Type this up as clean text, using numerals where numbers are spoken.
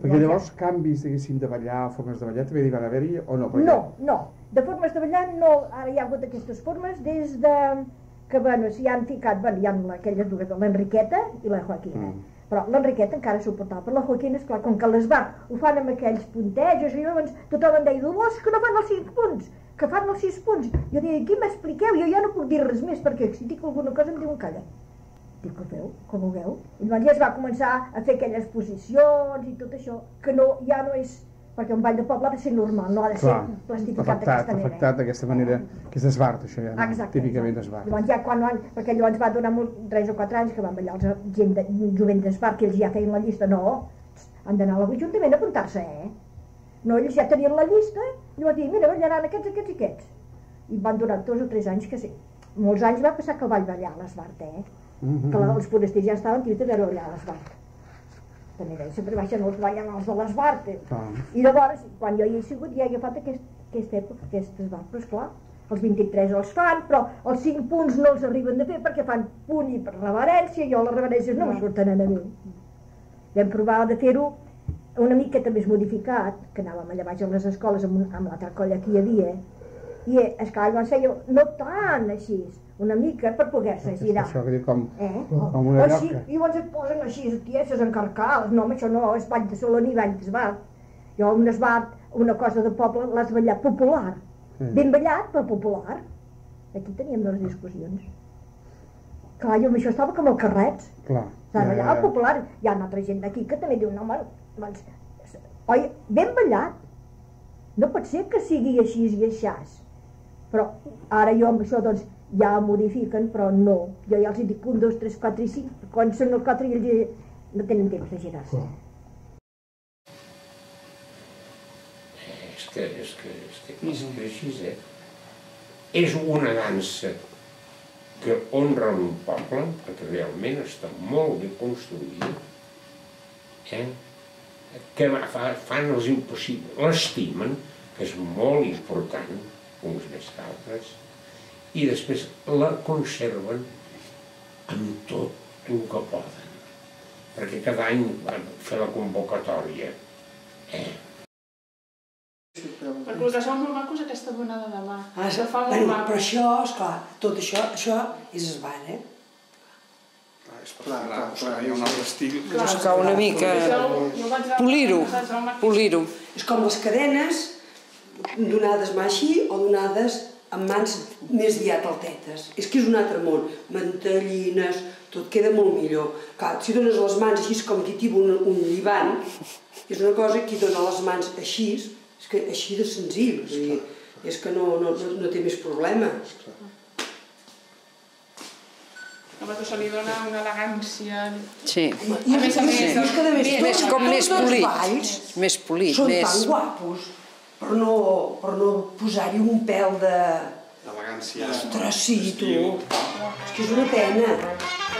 Perquè llavors canvis, diguéssim, de ballar, formes de ballar, també hi van haver-hi o no? No. De formes de ballar no, ara hi ha hagut aquestes formes des de que, bueno, s'hi han ficat, bueno, hi ha aquelles dues, l'Enriqueta i la Joaquina. Però l'Enriqueta encara suportava, però la Joaquina, esclar, com que l'esbart ho fan amb aquells puntejos, i llavors tothom em deia, Dolors, que no fan els 5 punts, que fan els 6 punts. Jo deia, aquí m'expliqueu, jo ja no puc dir res més, perquè si dic alguna cosa em diuen calla. Dic, ho feu, com ho veu? I llavors ja es va començar a fer aquelles posicions i tot això, que no, ja no és... Perquè un ball de poble ha de ser normal, no ha de ser plastificat d'aquesta manera. Afectat d'aquesta manera, que és esbart, això ja, típicament esbart. Llavors ja quan perquè allò ens va donar 3 o 4 anys que van ballar gent de jovent d'esbart, que ells ja feien la llista, no, han d'anar a l'Ajuntament a apuntar-se, No, ells ja tenien la llista, i van dir, mira, ballaran aquests, aquests i aquests. I van durar 2 o 3 anys que sí. Molts anys va passar que el ball ballar a l'esbart, que els forasters ja estaven tios de veure ballar a l'esbart. També sempre baixen els ballant de l'esbart. I llavors, quan jo hi he sigut, ja he agafat aquesta època, aquest esbart. Però esclar, els 23 els fan, però els 5 punts no els arriben de fer perquè fan punt i per reverència, i jo les reverències no me surten a mi. Vam provar de fer-ho una miqueta més modificat, que anàvem allà baix a les escoles amb l'altra colla que hi havia, i esclar, llavors feia no tant així, una mica per poder-se girar. Això que diu com una lloca. I llavors et posen així, tieses, encarcades, no, això no, és ball de saló ni ball d'esbart. Jo un esbart, una cosa de poble, l'has ballat popular. Ben ballat, però popular. Aquí teníem les discussions. Clar, jo amb això estava com el carrets. S'ha ballat el popular. Hi ha una altra gent d'aquí que també diu, no, home, oi, ben ballat. No pot ser que sigui així i aixàs. Però ara jo amb això, doncs, ja modifiquen, però no. Jo ja els dic 1, 2, 3, 4 i 5. Quan són els 4 ells no tenen temps de girar-se. És que és així, És una dansa que honra un poble, perquè realment està molt ben construïda, que fan els impossibles, l'estimen, que és molt important, uns més que altres, i després la conserven amb tot el que poden, perquè cada any van fer la convocatòria. Perquè el que fa molt maco és aquesta bonada de mà. Però això, esclar, tot això és esbart, Clar, hi ha un altre estil. Buscar una mica, polir-ho. És com les cadenes donades mà així o donades amb mans més aviat altetes. És que és un altre món. Mantellines, tot queda molt millor. Clar, si dones les mans així com qui tiba un llibant, és una cosa que dona les mans així, és que així de senzill, és que no té més problema. Home, que se li dona una elegància... Sí. I a més a més, com més polit. Més polit. Són tan guapos, per no posar-hi un pèl de... D'elegància. Ostres, sí, tu. És que és una pena.